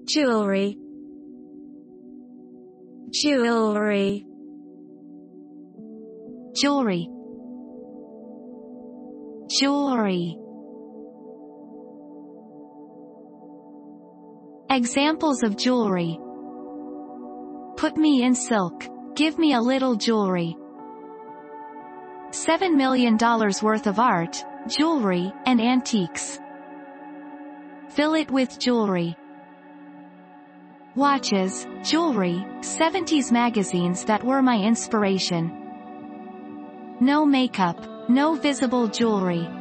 jewelry, jewelry, jewelry, jewelry. Examples of jewelry. Put me in silk. Give me a little jewelry. $7 million worth of art, jewelry, and antiques. Fill it with jewelry. Watches, jewelry, 70s magazines that were my inspiration. No makeup, no visible jewelry.